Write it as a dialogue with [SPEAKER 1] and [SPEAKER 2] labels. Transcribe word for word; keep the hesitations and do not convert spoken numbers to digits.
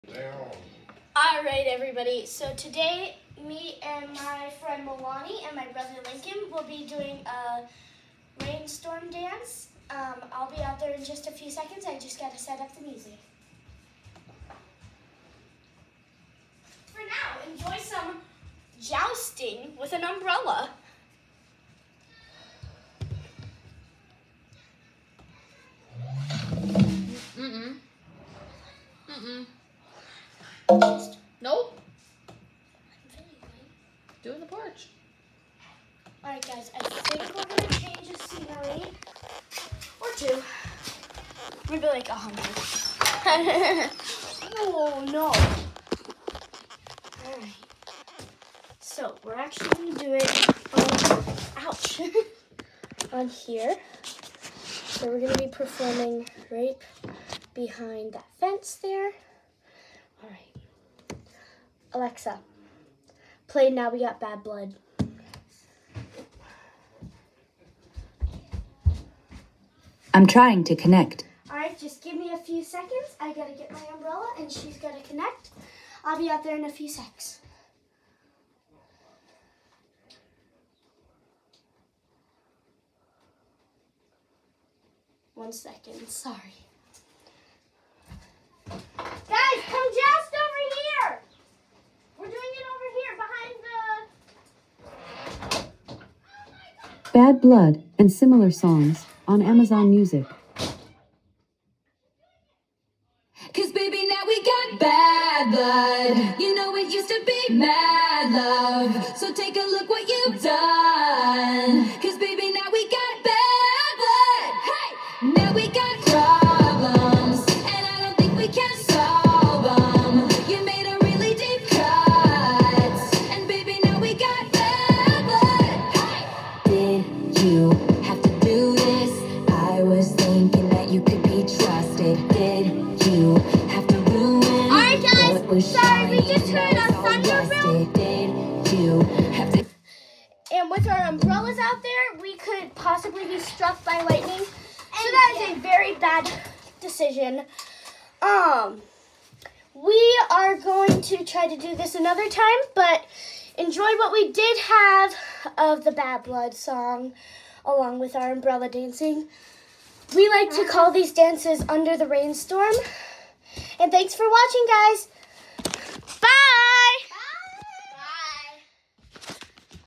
[SPEAKER 1] All right, everybody. So today, me and my friend Milani and my brother Lincoln will be doing a rainstorm dance. Um, I'll be out there in just a few seconds. I just got to set up the music. For now, enjoy some jousting with an umbrella.
[SPEAKER 2] Mm-mm. Mm-mm.
[SPEAKER 1] Just
[SPEAKER 2] Nope. Do it in the porch.
[SPEAKER 1] All right, guys. I think we're gonna change the scenery, or two, maybe like a hundred. Oh no! All right. So we're actually gonna do it. On, ouch! On here. So we're gonna be performing right behind that fence there. All right. Alexa, play Now We Got Bad Blood.
[SPEAKER 3] I'm trying to connect.
[SPEAKER 1] All right, just give me a few seconds. I gotta get my umbrella and she's gotta connect. I'll be out there in a few secs. One second, sorry. Guys, come just over here. We're doing it over here behind the...
[SPEAKER 3] Bad Blood and similar songs on Amazon Music. Cause baby, now we got bad blood. You know it used to be mad love. So take a look what you've done. Cause baby, now we got bad blood. Hey! Now we got problems, and I don't think we can solve them. You made a really deep cut, and baby, now we got bad blood. Hey! Did you have to do this? I was thinking that you could be trusted. Did you have to ruin?
[SPEAKER 1] All right, guys.
[SPEAKER 3] What was
[SPEAKER 1] Sorry, we
[SPEAKER 3] shining
[SPEAKER 1] just heard
[SPEAKER 3] that
[SPEAKER 1] a
[SPEAKER 3] was all
[SPEAKER 1] thunder
[SPEAKER 3] rusted? Did you have to?
[SPEAKER 1] And with our umbrellas out there, we could possibly be struck by lightning. So that is a very bad decision. Um, we are going to try to do this another time, but enjoy what we did have of the Bad Blood song, along with our umbrella dancing. We like to call these dances Under the Rainstorm. And thanks for watching, guys.